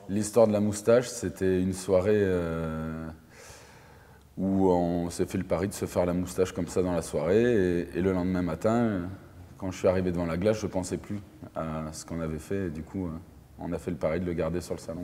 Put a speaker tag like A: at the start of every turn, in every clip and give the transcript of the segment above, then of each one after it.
A: L'histoire de la moustache, c'était une soirée où on s'est fait le pari de se faire la moustache comme ça dans la soirée. Et le lendemain matin, quand je suis arrivé devant la glace, je ne pensais plus à ce qu'on avait fait. Et du coup, on a fait le pari de le garder sur le salon.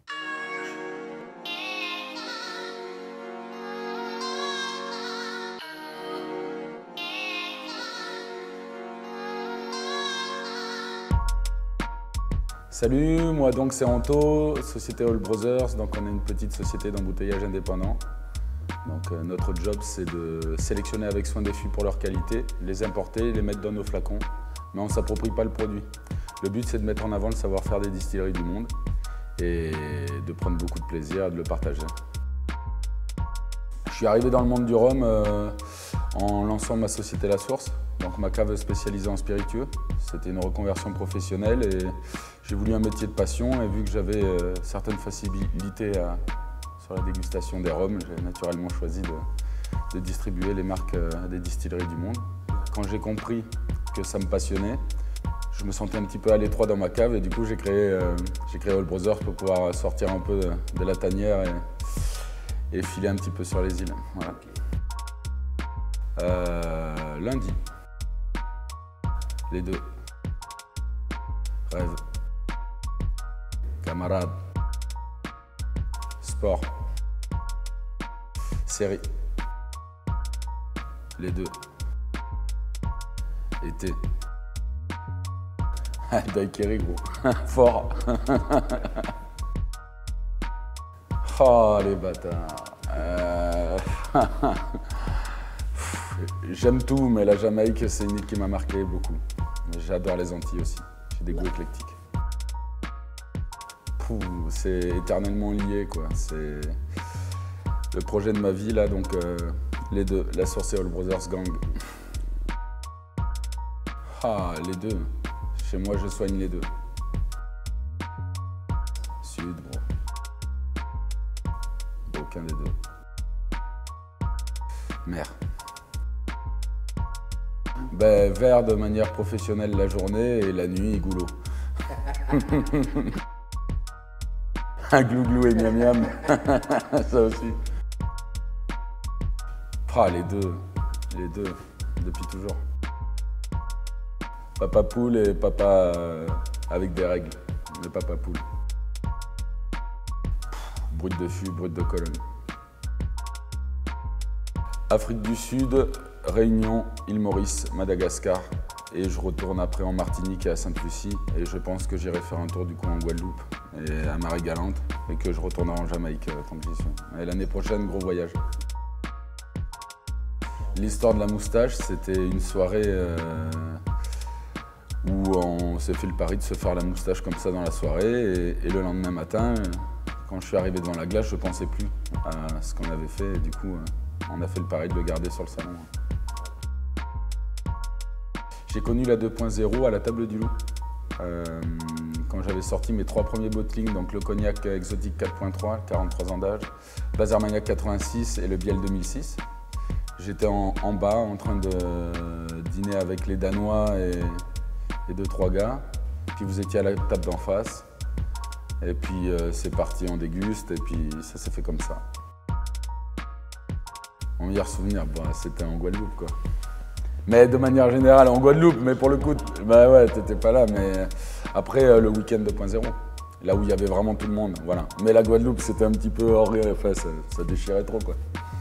A: Salut, moi donc c'est Anto, société All Brothers, donc on est une petite société d'embouteillage indépendant. Donc notre job c'est de sélectionner avec soin des fûts pour leur qualité, les importer, les mettre dans nos flacons, mais on ne s'approprie pas le produit. Le but c'est de mettre en avant le savoir-faire des distilleries du monde et de prendre beaucoup de plaisir et de le partager. Je suis arrivé dans le monde du rhum en lançant ma société La Source, donc ma cave spécialisée en spiritueux. C'était une reconversion professionnelle et j'ai voulu un métier de passion et vu que j'avais certaines facilités sur la dégustation des rhums, j'ai naturellement choisi de distribuer les marques des distilleries du monde. Quand j'ai compris que ça me passionnait, je me sentais un petit peu à l'étroit dans ma cave et du coup j'ai créé All Brothers pour pouvoir sortir un peu de la tanière et filer un petit peu sur les îles. Voilà. Lundi, les deux. Rêve, camarade, sport, série, les deux, été, daiquiri gros, fort. Oh les bâtards. J'aime tout, mais la Jamaïque, c'est une île qui m'a marqué beaucoup. J'adore les Antilles aussi, j'ai des goûts éclectiques. C'est éternellement lié, quoi. C'est le projet de ma vie, là, donc les deux, La Source et All Brothers Gang. Ah, les deux. Chez moi, je soigne les deux. Sud, gros. Aucun des deux. Mer. Ben, vert de manière professionnelle la journée et la nuit, goulot. Un glouglou et miam miam, ça aussi. Ah, les deux, depuis toujours. Papa poule et papa avec des règles, le papa poule. Brut de fût, brut de colonne. Afrique du Sud, Réunion, île Maurice, Madagascar. Et je retourne après en Martinique et à Sainte-Lucie. Et je pense que j'irai faire un tour du coup en Guadeloupe et à Marie-Galante. Et que je retournerai en Jamaïque tant que j'y suis. Et l'année prochaine, gros voyage. L'histoire de la moustache, c'était une soirée où on s'est fait le pari de se faire la moustache comme ça dans la soirée. Et le lendemain matin, quand je suis arrivé devant la glace, je ne pensais plus à ce qu'on avait fait. Et du coup, on a fait le pari de le garder sur le salon. J'ai connu la 2.0 à la Table du Loup. Quand j'avais sorti mes 3 premiers bottlings, donc le cognac exotique 4.3, 43 ans d'âge, Bazar Magnac 86 et le Biel 2006. J'étais en bas en train de dîner avec les Danois et 2-3 gars. Puis vous étiez à la table d'en face. Et puis c'est parti, on déguste et puis ça s'est fait comme ça. Mon meilleur souvenir, bah, c'était en Guadeloupe, quoi. Mais de manière générale, en Guadeloupe, mais pour le coup, bah ouais, t'étais pas là, mais après le week-end 2.0, là où il y avait vraiment tout le monde, voilà. Mais la Guadeloupe, c'était un petit peu hors, enfin, ça déchirait trop, quoi.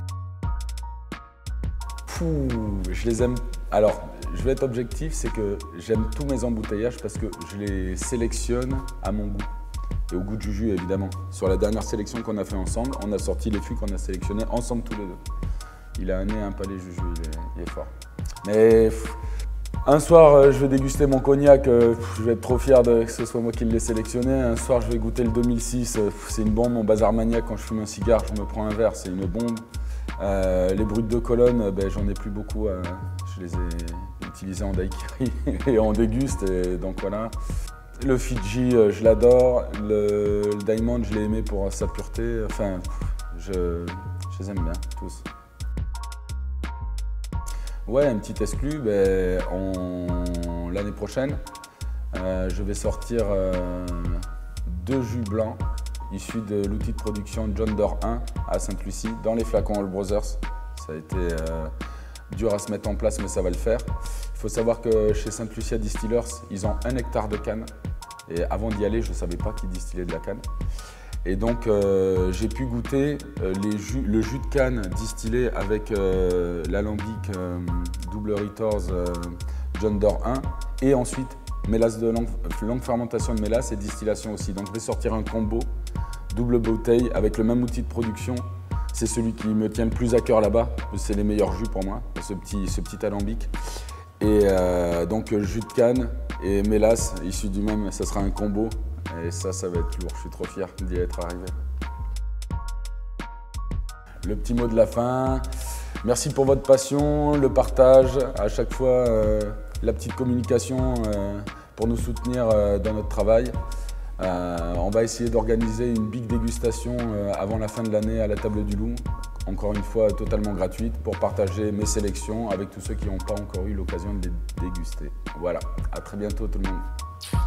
A: Je les aime. Alors, je vais être objectif, c'est que j'aime tous mes embouteillages parce que je les sélectionne à mon goût. Et au goût de Juju, évidemment. Sur la dernière sélection qu'on a fait ensemble, on a sorti les fûts qu'on a sélectionnés ensemble tous les deux. Il a un nez, un palais, Juju, il est fort. Mais un soir, je vais déguster mon cognac, je vais être trop fier que ce soit moi qui l'ai sélectionné. Un soir, je vais goûter le 2006, c'est une bombe. Mon Bazar Magnac, quand je fume un cigare, je me prends un verre, c'est une bombe. Les brutes de colonne, ben, j'en ai plus beaucoup. Je les ai utilisés en daiquiri et en déguste, et donc voilà. Le Fidji, je l'adore. Le Diamond, je l'ai aimé pour sa pureté. Enfin, je les aime bien, tous. Ouais, un petit exclu, ben, l'année prochaine, je vais sortir 2 jus blancs issu de l'outil de production John Doerr 1 à Sainte-Lucie, dans les flacons All Brothers. Ça a été dur à se mettre en place, mais ça va le faire. Il faut savoir que chez Sainte-Lucia Distillers, ils ont 1 hectare de canne. Et avant d'y aller, je ne savais pas qu'ils distillaient de la canne. Et donc, j'ai pu goûter le jus de canne distillé avec l'alambic double Ritters John Doerr 1 et ensuite mélasse de longue fermentation de mélasse et distillation aussi. Donc, je vais sortir un combo double bouteille avec le même outil de production. C'est celui qui me tient le plus à cœur là-bas. C'est les meilleurs jus pour moi, ce petit alambic. Et donc, jus de canne et mélasse issu du même, ça sera un combo. Et ça va être lourd, je suis trop fier d'y être arrivé. Le petit mot de la fin, merci pour votre passion, le partage, à chaque fois la petite communication pour nous soutenir dans notre travail. On va essayer d'organiser une big dégustation avant la fin de l'année à la Table du Loup, encore une fois totalement gratuite, pour partager mes sélections avec tous ceux qui n'ont pas encore eu l'occasion de les déguster. Voilà, à très bientôt tout le monde.